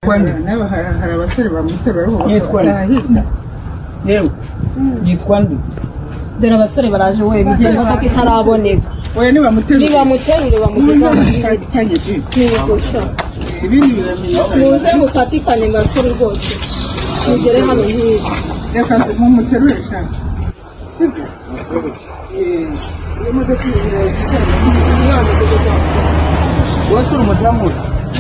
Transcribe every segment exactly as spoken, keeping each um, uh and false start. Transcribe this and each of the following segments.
yitwa nde nawe hari abasore bamuterura ariko yitwa nde yewe yitwa nde dore abasore baraje we bigiye imodoka itaraboneka oya niba muterura niba muterure bamugeza mu giti nibigusha ibindi biramenye muze mufatikanye ngasore rwose mugere hano hiye reka se mumuterure cyane sibyo eh imodoka irazisa wasura umudamu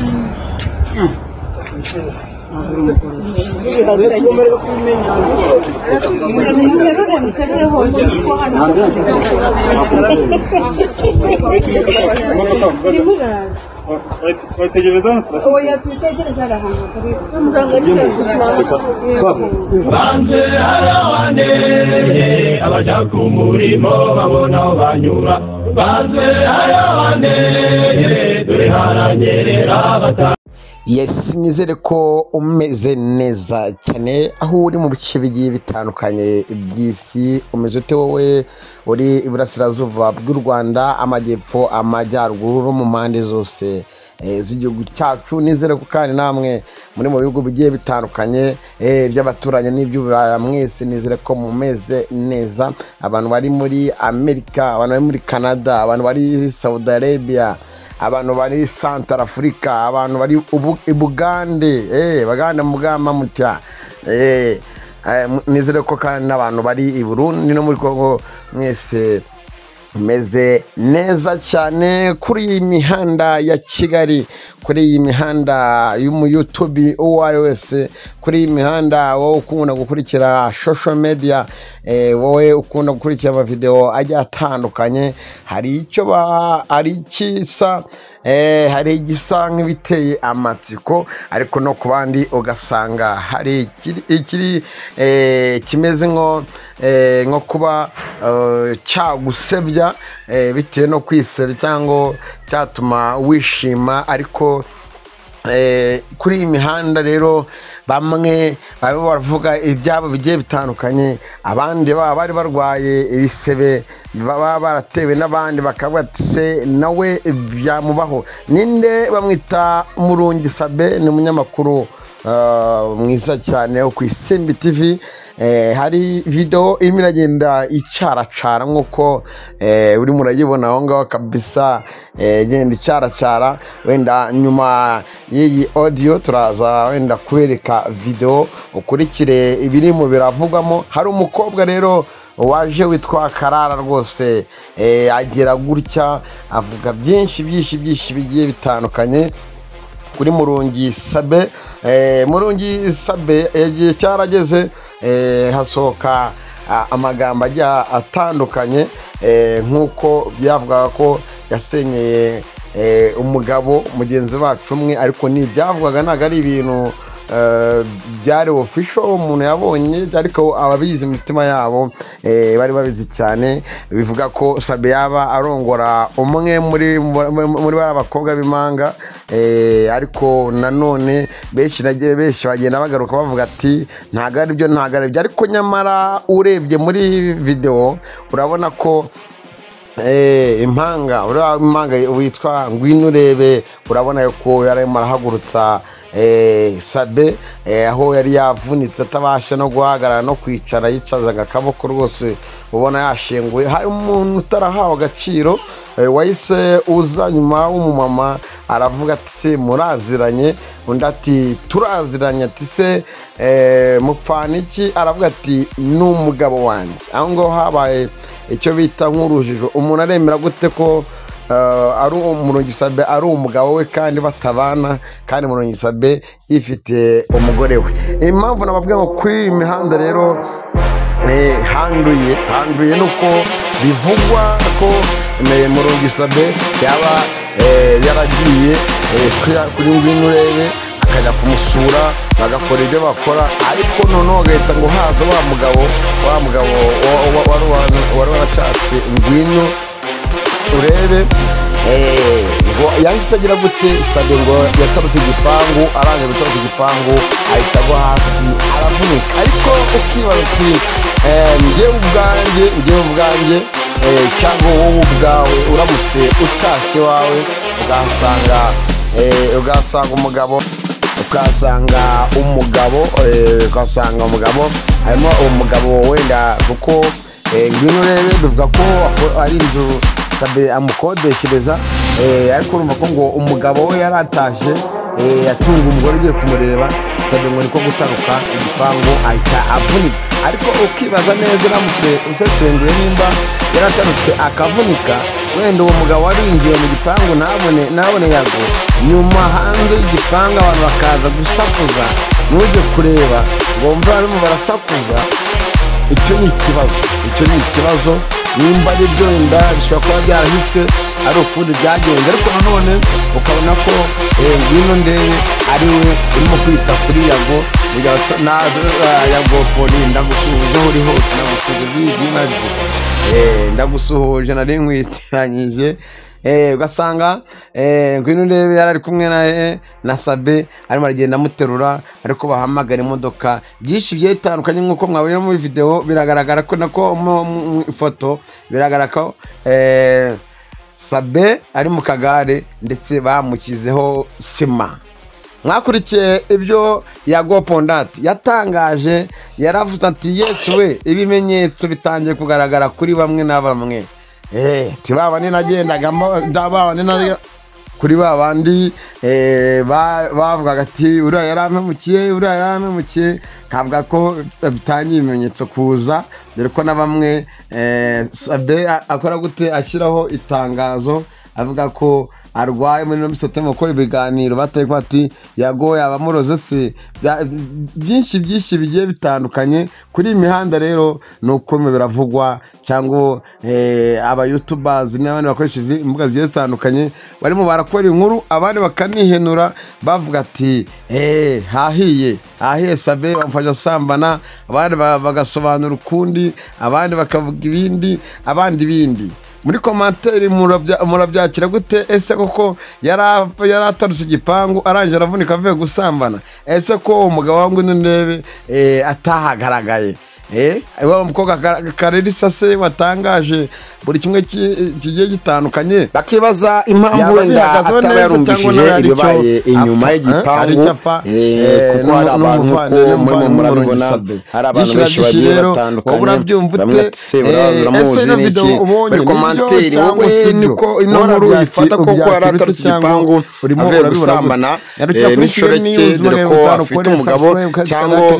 banze arawane abaja ku murimo babona banyura banze arawane dore haranyerera bata. Yes, nizere ko umeze neza cyane aho uri mu bice bigiye bitandukanye by'isi. Umeze ute wowe uri iburasirazuba bw'u Rwanda, amajyepfo, amajyaruguru, mu mpande zose eh, z'igihugu cyacu? Nizere ko kandi namwe muri mu bihugu bigiye bitandukanye eh, by'abaturanyi n'iby'uburaya mwese nizere ko mumeze neza. Abantu bari muri Amerika, abantu bari muri Canada, abantu bari Saudi Arabia, abantu bari Central Africa, abantu bari Bugande, eh baganda mugamba mutya, eh nizere ko kandi n'abantu bari i Burundi no muri Kongo mwese meze neza cyane. Kuri iyi mihanda ya Kigali, kuri iyi mihanda y'umu YouTube uwo ari wese, kuri iyi mihanda wowe ukunda gukurikira social media, eh wowe ukunda gukurikira ama video ajya atandukanye, hari icyo ba ari kisa eh hari igisa nk'ibiteye amatsiko, ariko no kubandi ugasanga hari ikiri eh kimeze nko eh nko kuba uh, cyagusebya eh bitewe no kwisebya cyangwa cyatuma wishima. Ariko eh kuri imihanda rero bamwe bari baravuga ibyabo bigiye bitandukanye, abandi baba bari barwaye ibisebe baba baratewe n'abandi bakavuga ati se nawe byamubaho. Ninde bamwita Murungi Sabe, ni umunyamakuru Uh, mwiza cyane wo ku Isimbi T V. eh, hari video irimo iragenda icaracara nkuko eh, uri murayibona aho ngaho kabisa, eh, genda icaracara. Wenda nyuma y'iyi audio turaza wenda kubereka video ukurikire ibirimo biravugamo. Hari umukobwa rero waje witwa Karara rwose, eh, agera gutya avuga byinshi byinshi byinshi bigiye bitandukanye kuri Murungi Sabe. eh Murungi Sabe yagiye cyarageze eh hasohoka amagambo ajya atandukanye, eh nkuko byavugaga ko yasenyeye eh umugabo mugenzi wacu umwe, ariko ni byavugaga naga ari ibintu byari official umuntu yabonye, ariko ababizi imitima yabo eh bari babizi cyane. Bivuga ko Sabe yaba arongora umwe muri muri abakobwa b'imanga, eh ariko nanone beshi nagiye beshi bagenda bagaruka bavuga ati ntago ari byo ntago ari byo. Ariko nyamara urebye muri video urabona ko eh impanga ura impanga witwa Ngwino Urebe, urabona yuko yari marahagurutsa eh Sabe eh aho yari yavunitse atabasha no guhagarara no kwicara, yicazaga akaboko rwose ubona yashenguye. Hari umuntu utarahawe agaciro eh, wahise uza nyuma w'umumama aravuga ati se muraziranye, undi ati turaziranye, ati se eh mupfaniki, aravuga ati n'umugabo wanjye. Aho ngo habaye icyo bita nk'urujijo, umuntu aremera gute ko uh, ari Murungi Sabe ari umugabo we kandi batabana, kandi Murungi Sabe yifite umugore we. Impamvu nababwiye ngo kuri imihanda rero eh handuye handuye nuko bivugwa ko Murungi Sabe yaba eh yaragiye eh, kuri Ngwino Urebe akajya kumusura bagakora ibyo bakora, ariko noneho agahita ngo haza wa mugabo wa mugabo wari warashatse Ngwino Urebe eh ngo yahise agira gute. Sabe ngo yatarutse igipangu, aranje gutarutse igipangu ahita agwa hasi aravunika. Ariko ukibaza uti eh njyewe ubwanjye njyewe ubwanjye eh cyangwa wowe ubwawe uramutse utashye wawe ugasanga eh ugasanga umugabo ukasanga umugabo ukasanga umugabo harimo umugabo wenda kuko ngwino urebe bivuga ko ari inzu Sabe amukodeshereza ariko urumva ko ngo umugabo we yaratashe yatunga umugore ugiye kumureba Sabe ngo niko gutaruka igipangu ahita avunika ariko ukibaza neza uramutse usesenguye nimba yaratarutse akavunika wenda uwo mugabo warinjiye mu gipangu ntabone nabone yago nyuma hanze y'igipangu abantu bakaza gusakuza nuje kureba ngo mva barimo barasakuza icyo ni ikibazo icyo ni ikibazo nimba ari byo wenda bishobora kuba byarahise ari ukundi byagenze ariko nanone ukabona ko ngwino ndebe ari we urimo kwita kuri yago yago Poli ndagusuhuje aho uri hose ndagusuhuje ndagusuhuje nari nkwitiranyije ugasanga ngwino ndebe yari ari kumwe naye na Sabe arimo aragenda amuterura ariko bahamagara imodoka byinshi byetandukanye nk'uko mwabonye muri video biragaragara ko nako mu ifoto biragaragara ko Sabe ari mu kagare ndetse bamukizeho sima mwakurikiye ibyo Yago Pondati yatangaje yaravuze ati Yesu we ibimenyetso bitangiye kugaragara kuri bamwe na bamwe eh tibaba ni nagendagamo ndababa ni na kuri babandi eh bavuga ati uriya yarampemukiye uriya yarampemukiye kavuga ko bitangiye ibimenyetso kuza dore ko na bamwe eh Sabe akora gute ashyiraho itangazo avuga ko arwaye muri no September ko ibiganiro bataye ko ati Yago yabamuroze se byinshi byinshi bigiye bitandukanye kuri imihanda rero nuko biravugwa cyangwa eh aba YouTubers n'abandi bakoresheje imbuga zigiye zitandukanye barimo barakora inkuru abandi bakanihenura bavuga ati eh hahiye hahiye Sabe bamfasha sambana abandi bagasobanura ukundi abandi bakavuga ibindi abandi bindi muri commentaire murabyakira gute ese koko yara yaratarutse igipangu aranje aravunika avuye gusambana ese ko umugabo wangu ndebe eh atahagaragaye eh wa mukobwa Kareri Sase watangaje buri kimwe kigiye gitandukanye bakibaza impamvu wenda atarumvishije ibibaye inyuma y'igipangu eh kuko hari abantu ko muri murabibona hari abantu benshi bagiye batandukanye urabyumvute ese no video ubonye commentaire wowe niko ino nkuru ifata koko yaratarutse igipangu urimo urabisambana n'ishoreke dore ko afite umugabo cyangwa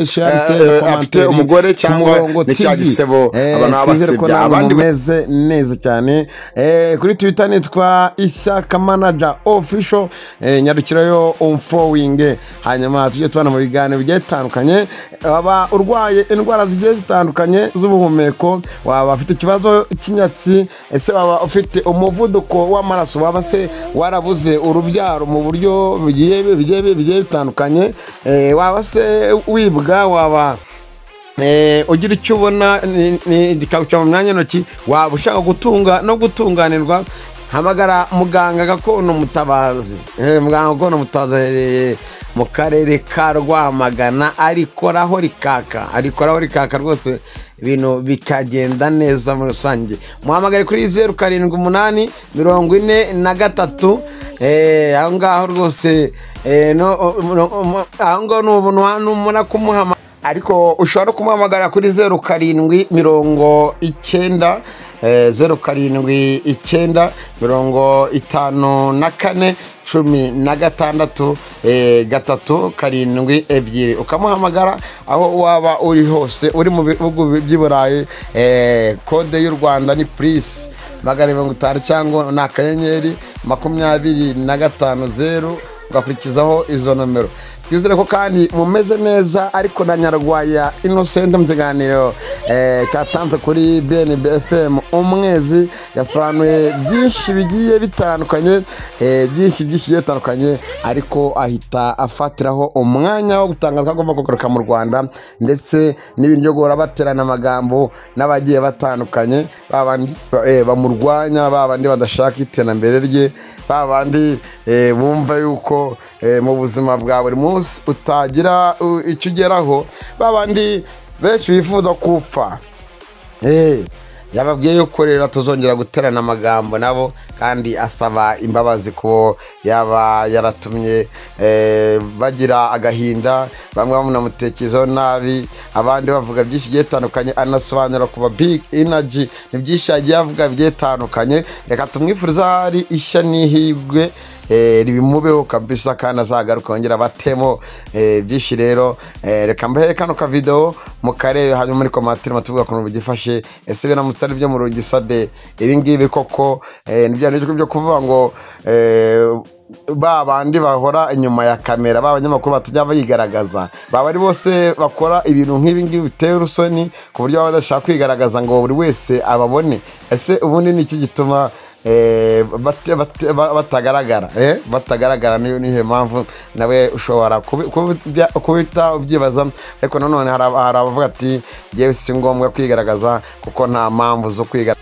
afite umugore cyangwa ni cyagisebo abantu abasebya abandi meze neza cyane eh kuri Twitter nitwa Isaka Manager Official eh nyarukirayo on following hanyuma tujye tubana mu biganiro bigiye bitandukanye aba urwaye indwara zigiye zitandukanye z'ubuhumeko waba afite ikibazo cy'inyatsi ese waba ufite umuvuduko w'amaraso waba se warabuze urubyaro mu buryo bigiye bigiye bigiye bitandukanye eh waba se wibwa waba eh ugira icyo ubona ni gikawuca mu myanya ntoki waba ushaka gutunga no gutunganirwa hamagara muganga gakondo mutabazi eh muganga gakondo mutabazi mu karere ka Rwamagana arikoraho rikaka arikoraho rikaka rwose ibintu bikagenda neza muri rusange muhamagare kuri zeru karindwi umunani mirongo ine na gatatu eh aho ngaho rwose eh no aho ngaho n'ubuntu n'umuna kumuhama ariko ushobora kumuhamagara kuri zeru karindwi mirongo icyenda zeru karindwi icyenda mirongo itanu na kane cumi na gatandatu gatatu karindwi ebyiri ukamuhamagara aho waba uri hose uri mu bihugu by'Iburayi kode y'u Rwanda ni plus magana mirongo itanu cyangwa ni akanyenyeri makumyabiri na gatanu zeru ugakurikizaho izo nomero twizere ko kandi mumeze neza ariko na Nyarwaya Innocent mu kiganiro eh cyatanze kuri B N B F M umwezi yasobanuye byinshi bigiye bitandukanye eh byinshi byinshi bitandukanye ariko ahita afatiraho umwanya wo gutangaza agomba kugaruka mu Rwanda ndetse n'ibindi byo gora baterana amagambo n'abagiye batandukanye babandi eh bamurwanya babandi badashaka iterambere rye babandi eh bumva yuko mu buzima bwa buri munsi utagira icyo ugeraho babandi benshi bifuza kupfa eh yababwiye yuko rero tuzongera guterana amagambo nabo kandi asaba imbabazi ko yaba yaratumye bagira agahinda, bamwe bamunamutekerezaho nabi, abandi bavuga byinshi bigiye bitandukanye, anasobanura kuba Big Energy ni byinshi yagiye avuga bigiye bitandukanye. Reka tumwifuriza hari ishya n'ihirwe ribimubeho kabisa kandi azagaruka yongera batemo byinshi. Rero reka mbahe kano ka video mukarebe hanyuma muri commentaire matuvuga ko bigifashe, ese bina mutari byo mu rugisabe ibi ngibi koko nibyo nibyo byo kuvuga ngo ba bandi bahora inyuma ya kamera, ba banyamakuru batajya bayigaragaza, baba ari bose bakora ibintu nk'ibi ngibi biteye urusoni ku buryo baba badashaka kwigaragaza ngo buri wese ababone. Ese ubundi ni iki gituma batagaragara batagaragara niyo nihe mpamvu nawe ushobora kubita ubyibaza, ariko nanone hari abavuga ati yewe si ngombwa kwigaragaza kuko nta mpamvu zo kwigaragaza.